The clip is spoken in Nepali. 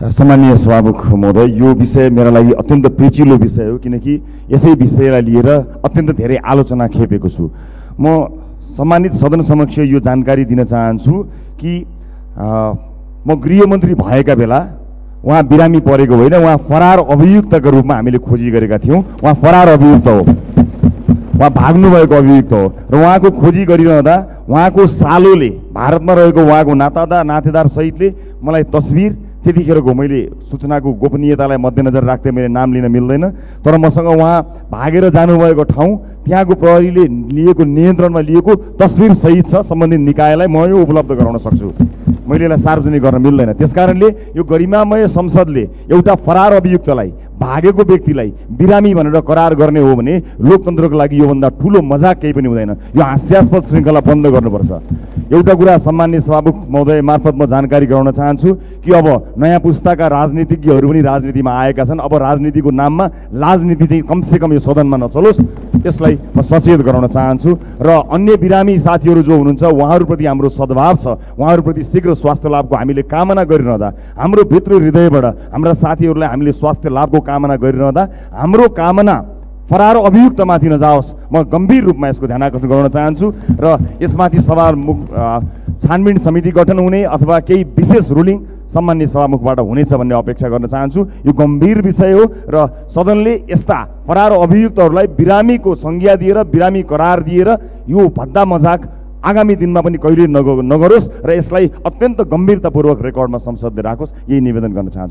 सम्मानीय सभामुख महोदय, यो विषय मेरा लागि अत्यन्त पेचिलो विषय हो, किनकि यसै विषयलाई लिएर अत्यन्त धेरै आलोचना खेपेको छु। म सम्मानित सदन समक्ष यो जानकारी दिन चाहन्छु कि म गृहमन्त्री भएका बेला उहाँ बिरामी परेको होइन, उहाँ फरार अभियुक्तका रूपमा हामीले खोजी गरेका थियौँ। उहाँ फरार अभियुक्त हो, उहाँ भाग्नुभएको अभियुक्त हो र उहाँको खोजी गरिरहँदा उहाँको सालोले भारतमा रहेको उहाँको नातेदार सहितले मलाई तस्बिर, त्यतिखेरको मैले सूचनाको गोपनीयतालाई मध्यनजर राख्दै मैले नाम लिन मिल्दैन, तर मसँग उहाँ भागेर जानुभएको ठाउँ त्यहाँको प्रहरीले लिएको नियन्त्रणमा लिएको तस्बिर सहित छ। सम्बन्धित निकायलाई म यो उपलब्ध गराउन सक्छु, मैले यसलाई सार्वजनिक गर्न मिल्दैन। त्यसकारणले यो गरिमामय संसदले एउटा फरार अभियुक्तलाई, भागेको व्यक्तिलाई बिरामी भनेर करार गर्ने हो भने लोकतन्त्रको लागि योभन्दा ठुलो मजाक केही पनि हुँदैन। यो हास्यास्पद श्रृङ्खला बन्द गर्नुपर्छ। एउटा कुरा सम्माननीय सभामुख महोदय मार्फत म जानकारी गराउन चाहन्छु कि अब नयाँ पुस्ताका राजनीतिज्ञहरू पनि राजनीतिमा आएका छन्। अब राजनीतिको नाममा राजनीति चाहिँ कमसेकम यो सदनमा नचलोस्, यसलाई म सचेत गराउन चाहन्छु। र अन्य बिरामी साथीहरू जो हुनुहुन्छ उहाँहरूप्रति हाम्रो सद्भाव छ, उहाँहरूप्रति शीघ्र स्वास्थ्य लाभको हामीले कामना गरिरहँदा, हाम्रो भित्र हृदयबाट हाम्रा साथीहरूलाई हामीले स्वास्थ्य लाभको कामना गरिरहँदा हाम्रो कामना फरार अभियुक्तमाथि नजाओस्, म गम्भीर रूपमा यसको ध्यान आकर्षण गराउन चाहन्छु। र यसमाथि छानबिन समिति गठन हुने अथवा केही विशेष रुलिङ सम्माननीय सभामुखबाट हुनेछ भन्ने अपेक्षा गर्न चाहन्छु। यो गम्भीर विषय हो र सदनले यस्ता फरार अभियुक्तहरूलाई बिरामीको संज्ञा दिएर, बिरामी करार दिएर यो भद्दा मजाक आगामी दिनमा पनि कहिले नगरोस् र यसलाई अत्यन्त गम्भीरतापूर्वक रेकर्डमा संसदले राखोस्, यही निवेदन गर्न चाहन्छु।